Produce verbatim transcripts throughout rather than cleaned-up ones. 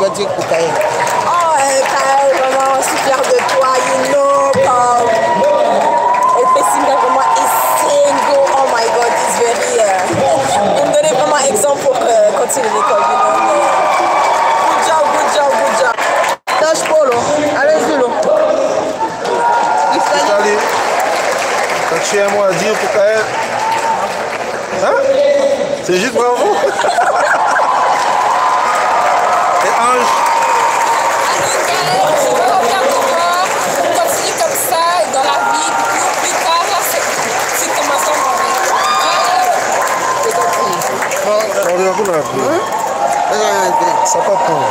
dois dire pour Kael? Oh, Kael, vraiment, je suis fière de toi, you know, comme... Et Pessimka, vraiment, is single, oh my god, is very... Uh, il me donnait vraiment exemple pour uh, continuer l'école, you know. Good job, good job, good job. Tâche Polo, allez-y, là. Allez, as-tu un mot à dire pour Kael? Hein? C'est juste bravo. Et Ange? Continue comme ça dans la vie, plus tard, là, c'est commençant à On regarde où la vie? Ça pas pour.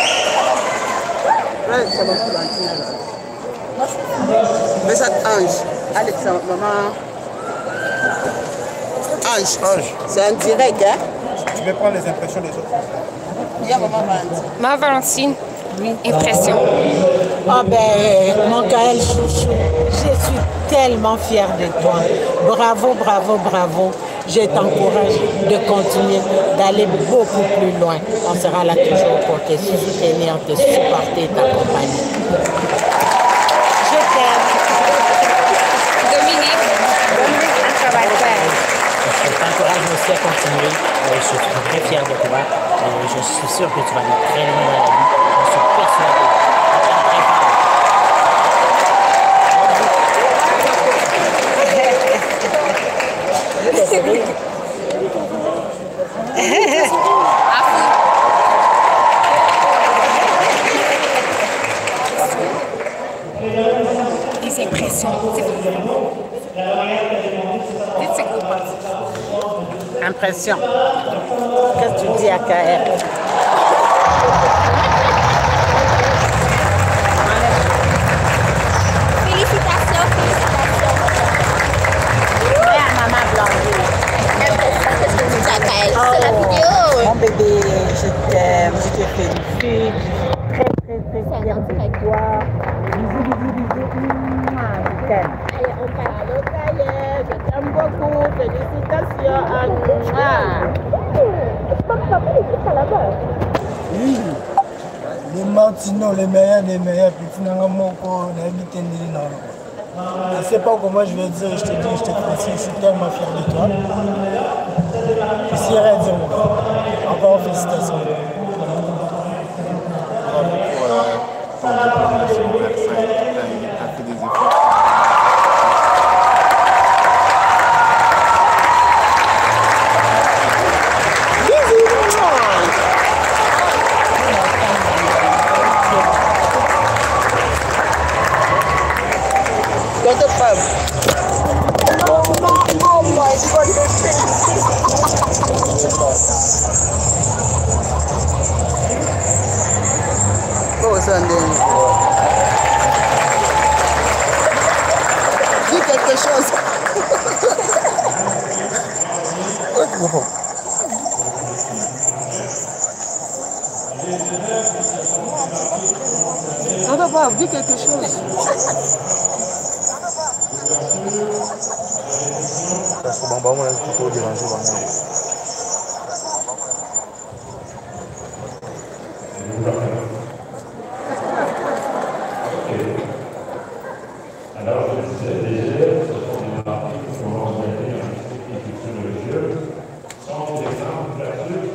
Mais ça, Ange. Alex, maman. Ange. Ange. C'est en direct, hein? Je vais prendre les impressions des autres. Il y a maman Valentine. Ma Valentine, oui. Impression. Oh ben, mon Kael chouchou, je suis tellement fière de toi. Bravo, bravo, bravo. Je t'encourage de continuer, d'aller beaucoup plus loin. On sera là toujours pour te soutenir, te supporter, t'accompagner. Je t'aime. Dominique, Dominique, un travail faire. Je t'encourage aussi à continuer. Je suis très fier de toi. Je suis sûr que tu vas aller très loin dans la vie. Je suis persuadé. Des impressions. Impression. Qu'est-ce que tu dis à Kael? Félicitations, félicitations. Ouais, à maman Blanc. Qu'est-ce que tu dis à Kael? Oh, C'est la vidéo. mon bébé, je t'aime, je te félicite. Très, très, très fière de toi. Bisous, bisous, bisous. Mouah, je t'aime. Allez, on parle. Allô, Kael, je t'aime beaucoup. Félicitations à toi. Les Martino, les meilleurs des meilleurs, puis finalement, mon habité je ne sais pas comment je vais dire, je te dis, je te félicite, je suis tellement fier de toi. Je sais rien dire, mon frère. Encore félicitations. Ton diplôme de secondaire cinq, tu as fait des efforts. Oh, Sunday. Dis quelque chose. Non, non, pas, dis quelque chose. Parce que bon, bah, moi, je suis plutôt dérangé. Alors, je disais, les élèves, ce sont des marques qui vont organiser un petit sur le jeu, sans exemple là-dessus,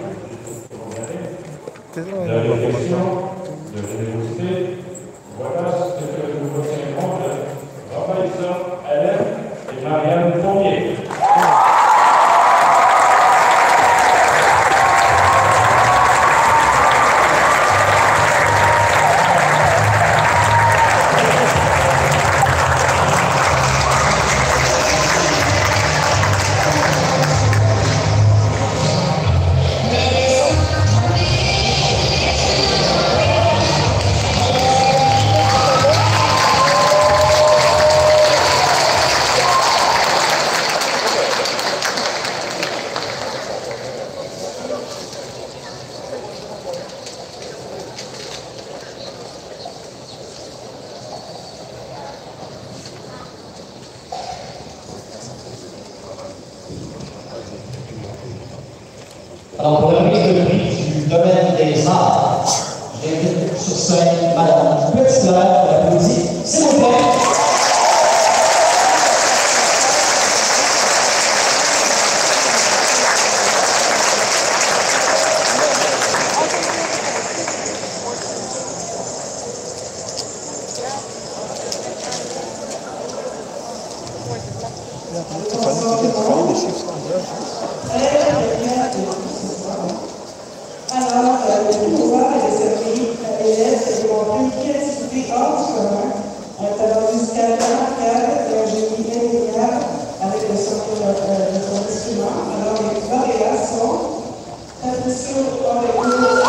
de réflexion, de générosité. Voilà ce que nous retiendrons de Raphaël, Hélène et Marianne Fournier. Alors, pour la mise de prix du domaine des arts, j'ai sur scène Madame Petzler, l'applaudit, s'il vous plaît. Alors, le pouvoir et le service élèves ont une créativité hors du commun, un talent musical remarquable et un génie indéniable avec le son de son instrument. Alors, les lauréats sont Patricio Orlando.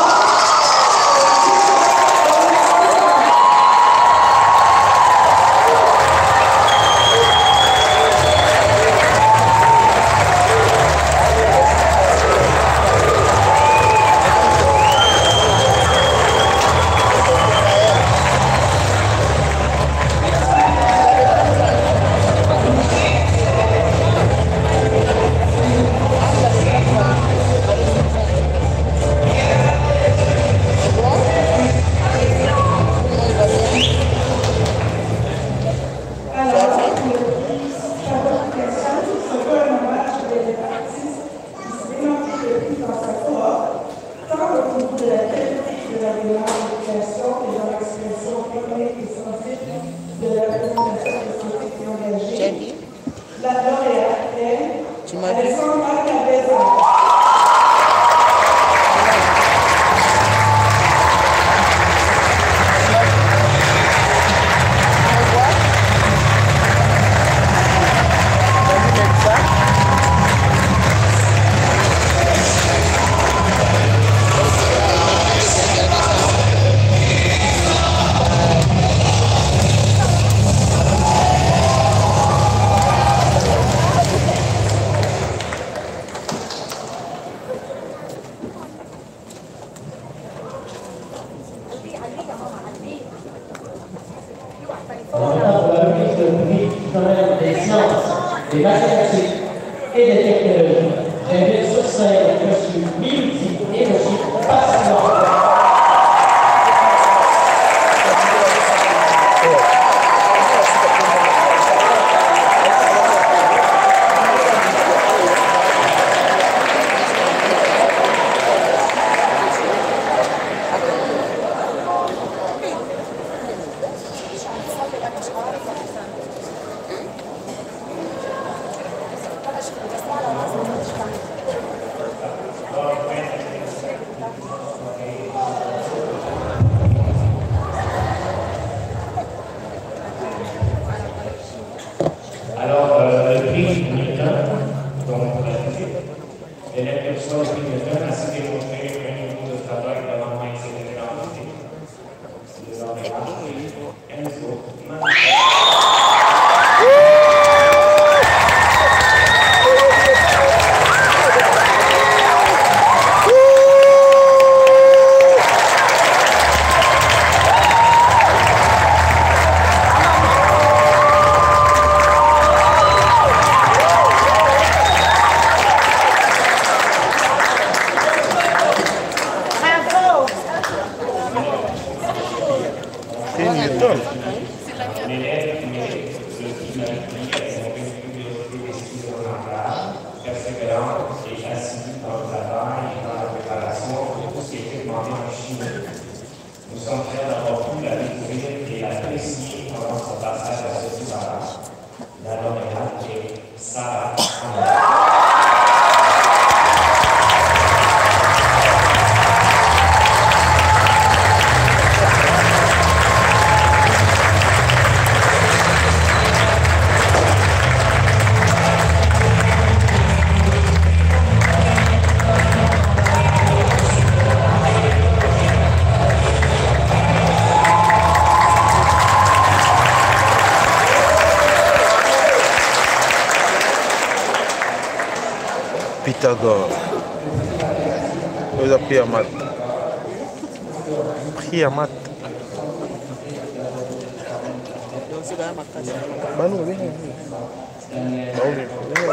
La lauréate est Alessandra Cabeza. Des sciences, des mathématiques et des technologies. J'invite sur scène M. Miluti et M. Passement. Alors, euh, le prix Newton, donc l'élève qui reçoit le prix Newton a su démontrer un niveau de travail vraiment exceptionnel. Les lauréats, Enzo Mann. L'élève qui est qui m'a dit avec une curiosité remarquable, persévérante et assidue dans le travail et dans la préparation de tout ce qui était demandé en chimie. Nous sommes fiers d'avoir pu la découvrir et l'apprécier pendant son passage à ce barrage. La lauréate est Sarah Hamel. Pythagore. Vous avez pris à maths. Pris à maths. Bah non, oui. Bah oui.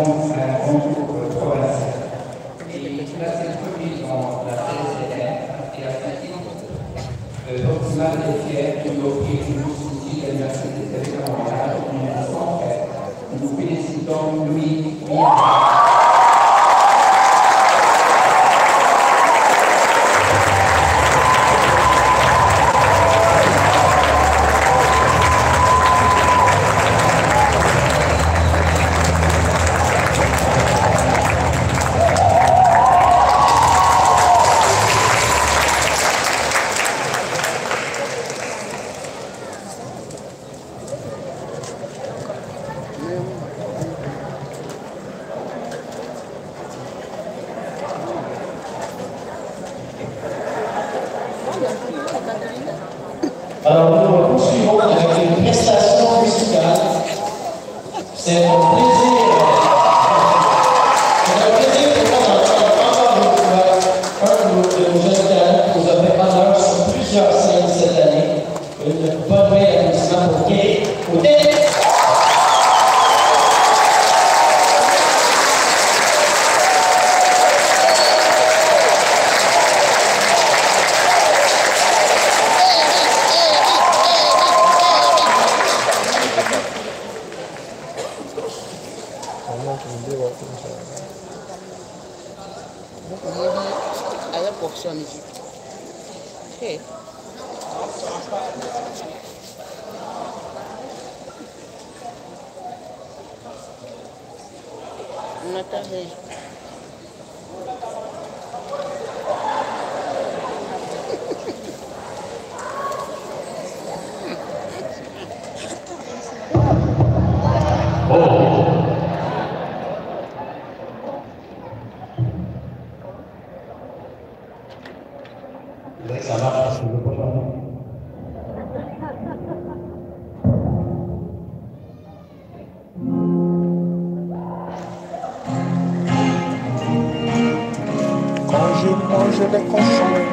grand concours provincial. Et il a été produit dans la thèse et la pratique. Optimal est fier de nous offrir une bourse d'anniversaire des événements mondiaux en mille neuf cent treize. Nous félicitons Louis Millard. Alors nous poursuivons avec une prestation musicale. C'est un plaisir. C'est un plaisir pour moi d'entendre encore une fois un de nos jeunes talents qui nous a fait honneur sur plusieurs scènes cette année. Une bonne main d'applaudissement pour Kay Audet. Ada portion ici. Okay. Nathalie. Ça marche parce que je ne peux pas. Quand je mange les cochons.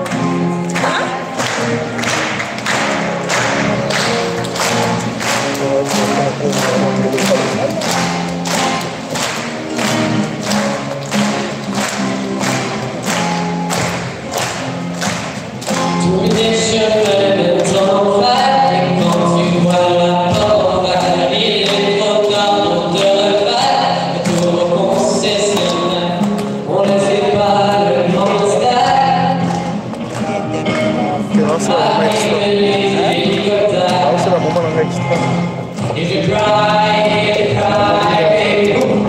Tous les chemins sont faits et quand tu vois la porte, il est trop tard pour te refaire. Et tout le concessionnaire, on ne sait pas le mystère. Arrivent les hélicoptères. Et je cry, et je cry, et boum.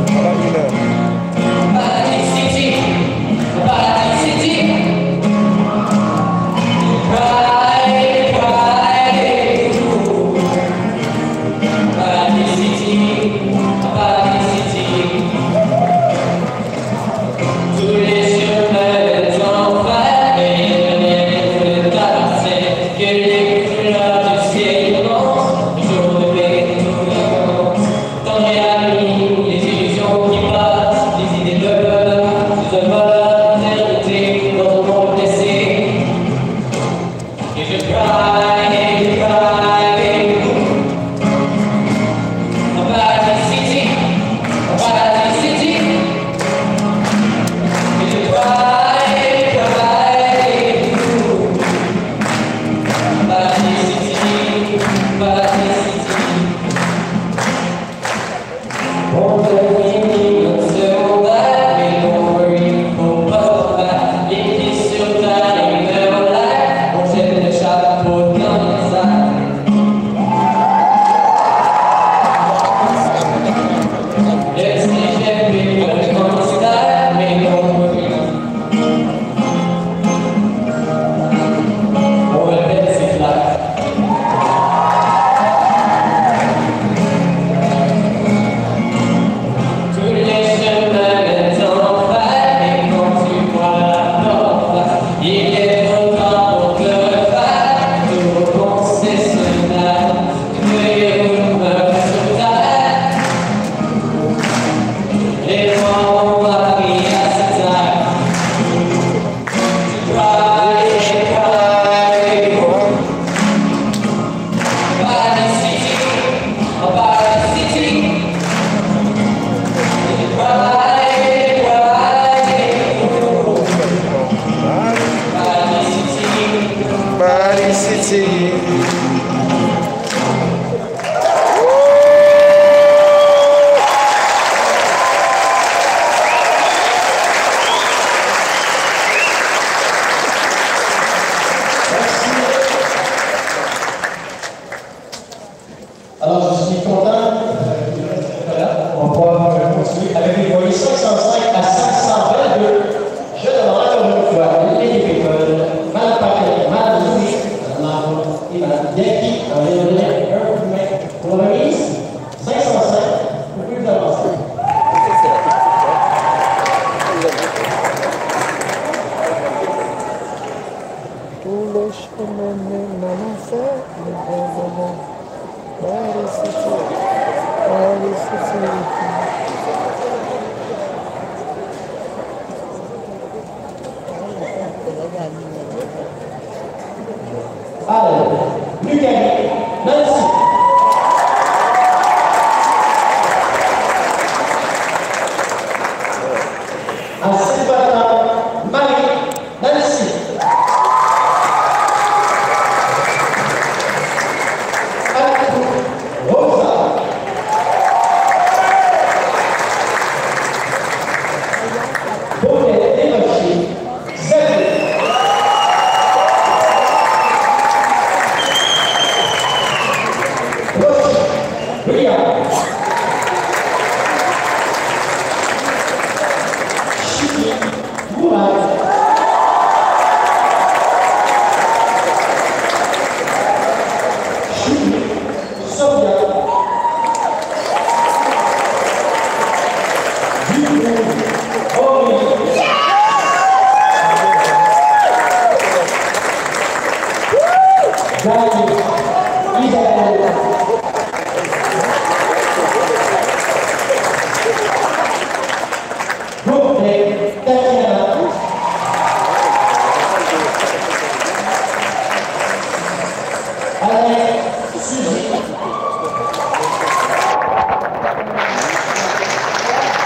Paradis City, Paradis City. Cry, cry, boum. Paradis City, Paradis City. Tous les chemins sont faits, mais il n'y a rien de traversé que les couleurs du ciel immense. Le jour de paix, tout recommence. Tant j'ai amis, les illusions qui passent, les idées de peur, de voleur, d'éternité dans un monde blessé. Et je cry, et je cry, et boum. En Paradis City, en Paradis City. Et je cry, et je cry, et boum. Paradis City, Paradis City. On devine notre secondaire, mais don't worry, faut pas s'en faire. Les pieds sur terre, les mains en l'air, on jette le chapeau dans les airs. Le cégep est pas le candidat, mais don't worry. On répète ses flags.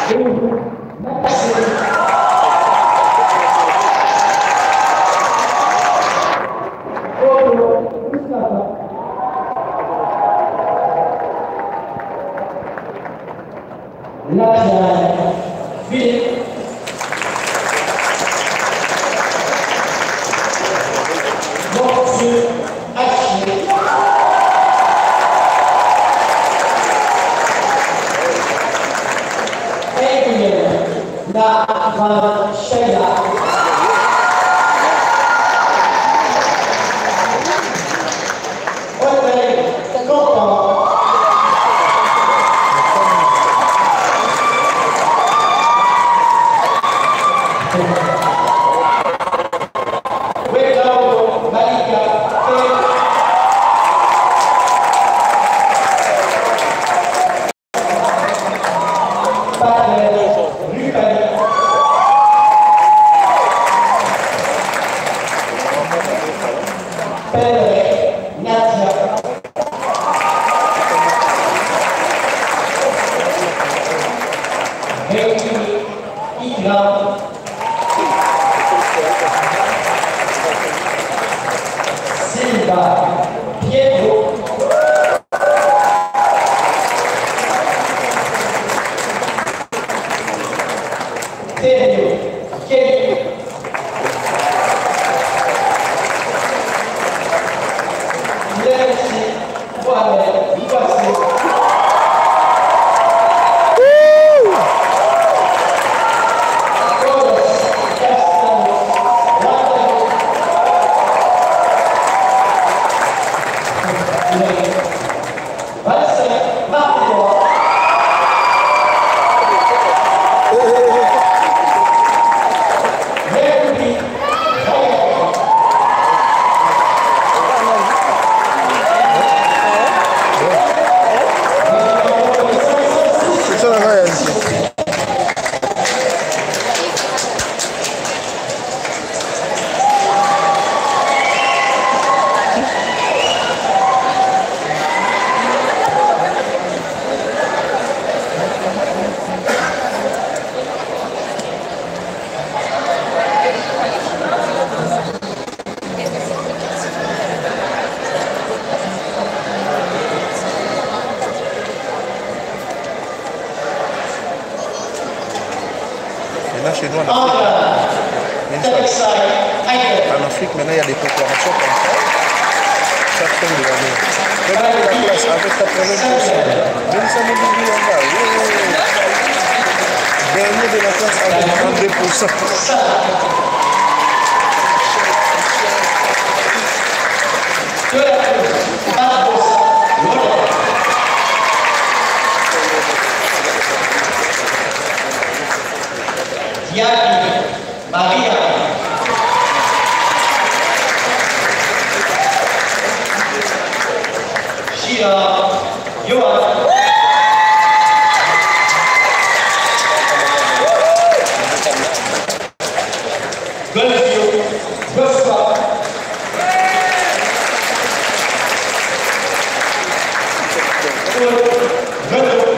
Chez nous en Afrique, en Afrique maintenant il y a des proclamations comme ça chaque fin de l'année. Regarde la classe avec quatre-vingts pour cent. Même ça me dit là. Dernier de la classe avec trente-deux pour cent. Yaki, Maria. Shira, Johan. Golfio, Gospa. Renaud.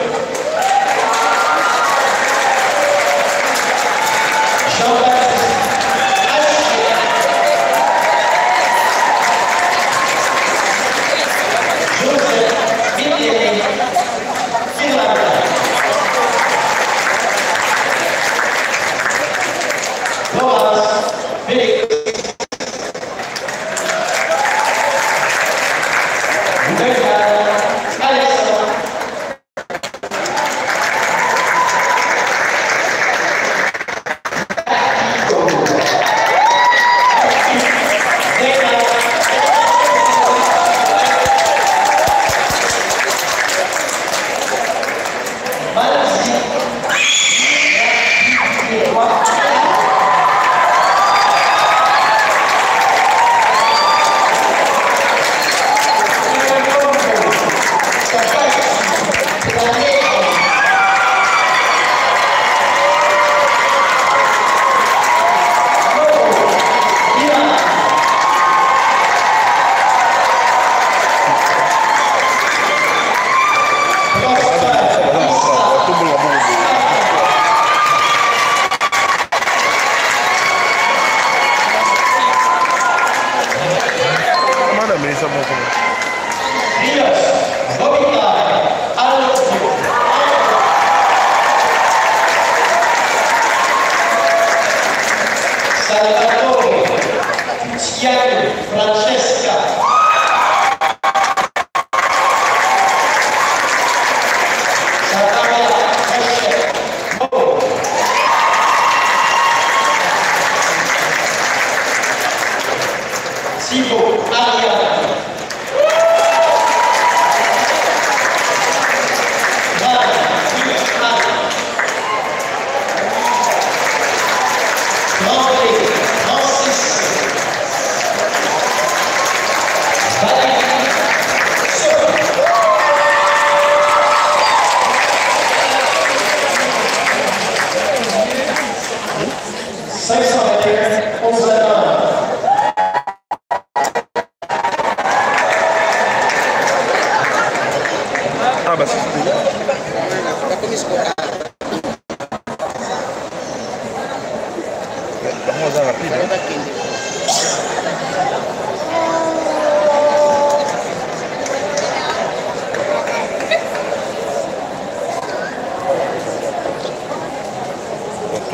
Joseph Midier.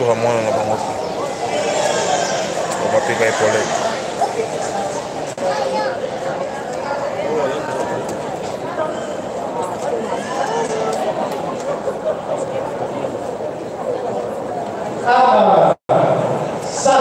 retour à moi na bango bapeka epolete Ah, ça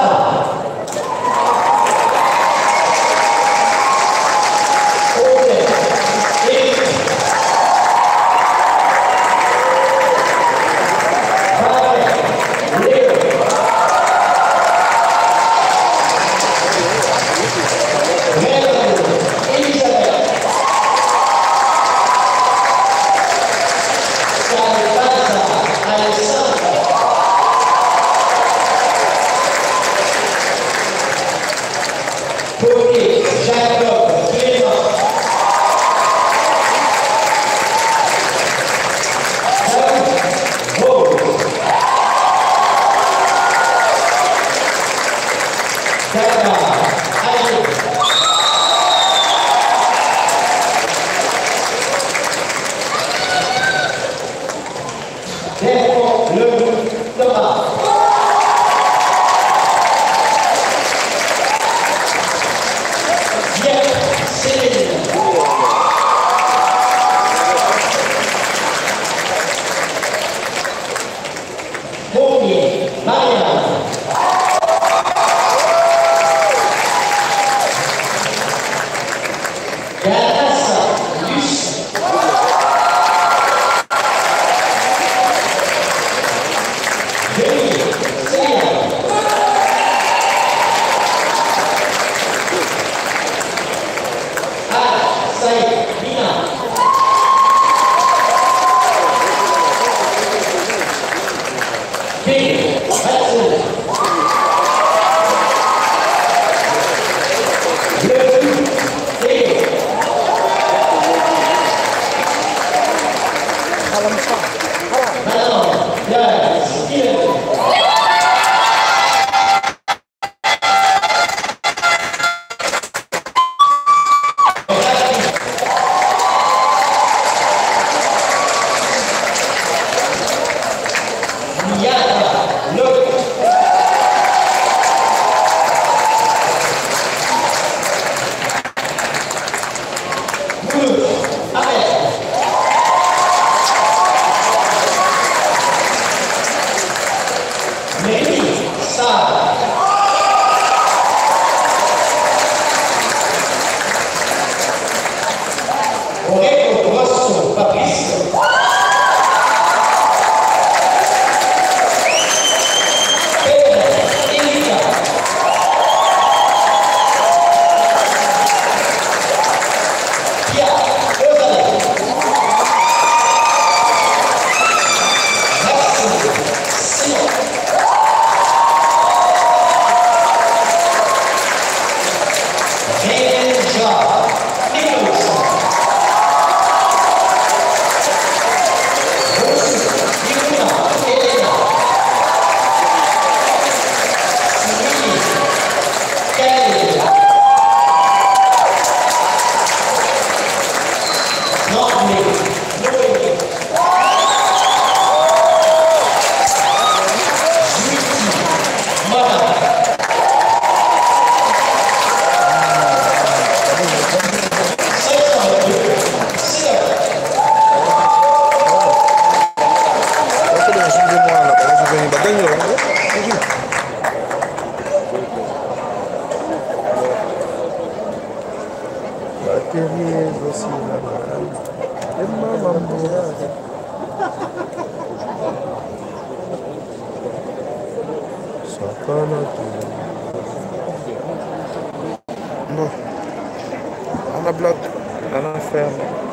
Bon, on a bloqué, on a ferme.